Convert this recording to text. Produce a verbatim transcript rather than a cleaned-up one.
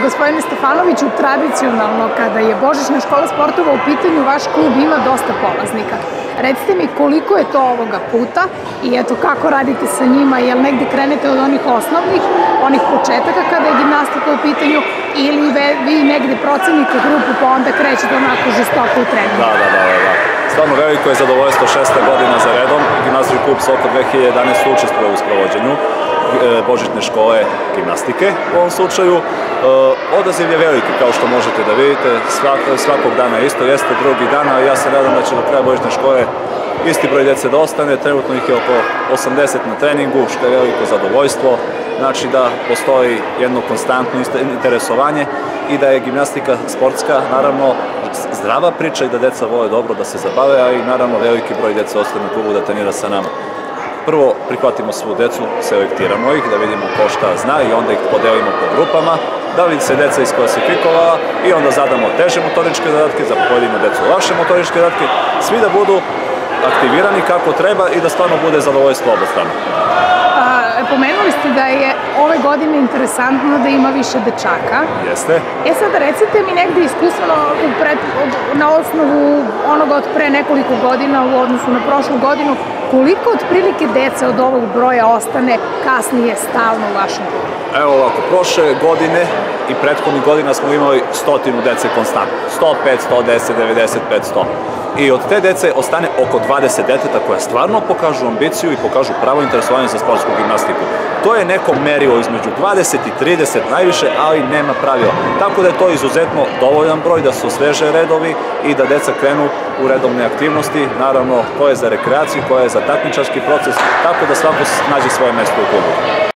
Gospodine Stefanoviću, tradicionalno kada je Božićna škola sportova u pitanju, vaš klub ima dosta polaznika. Recite mi koliko je to ovoga puta i eto kako radite sa njima, jel negde krenete od onih osnovnih, onih početaka kada je gimnastika u pitanju ili vi negde procenite grupu pa onda krećete onako žestoko u treningu? Da, da, da, da. Stvarno veliko je zadovoljstvo šesta godina za redom. Gimnastički klub Sokol dve hiljade jedanaeste. učestvuje u sprovođenju Božićne škole gimnastike u ovom slučaju. Odaziv je veliki, kao što možete da vidite, svakog dana isto, jeste drugi dan, ali ja se nadam da će do kraja Božićne škole isti broj djece da ostane, trenutno ih je oko osamdeset na treningu, što je veliko zadovoljstvo, znači da postoji jedno konstantno interesovanje i da je gimnastika sportska, naravno, zdrava priča i da deca vole dobro da se zabave, a i naravno veliki broj djece ostane u klubu da trenira sa nama. Prvo prihvatimo svu decu, selektiramo ih, da vidimo ko šta zna i onda ih podelimo po grupama, da li se deca isklasifikovała i onda zadamo teže motoričke zadatke, za pojedinu decu lakše motoričke zadatke, svi da budu aktivirani kako treba i da stvarno bude zadovoljstvo obostrano. Pomenuli ste da je ove godine interesantno da ima više dečaka. Jeste. E sada recite mi negde iskustveno na osnovu onoga od pre nekoliko godina u odnosu na prošlu godinu, koliko otprilike dece od ovog broja ostane kasnije stalno u vašem klubu? Evo ovako, prošle godine i prethodnih godina smo imali stotinu dece konstantno. sto pet, sto deset, devedeset pet, sto. I od te dece ostane oko dvadeset deteta koja stvarno pokažu ambiciju i pokažu pravo interesovanje za sportsku gimnastiku. To je neko merilo između dvadeset i trideset najviše, ali nema pravila. Tako da je to izuzetno dovoljan broj da se osveže redovi i da deca krenu u redovne aktivnosti. Naravno, ko je za rekreaciju, ko je za takmičarski proces, tako da svako nađe svoje mesto u klubu.